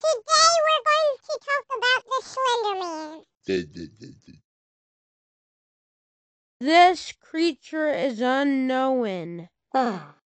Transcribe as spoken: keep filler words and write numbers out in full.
Today we're going to talk about the Slender Man. This creature is unknown.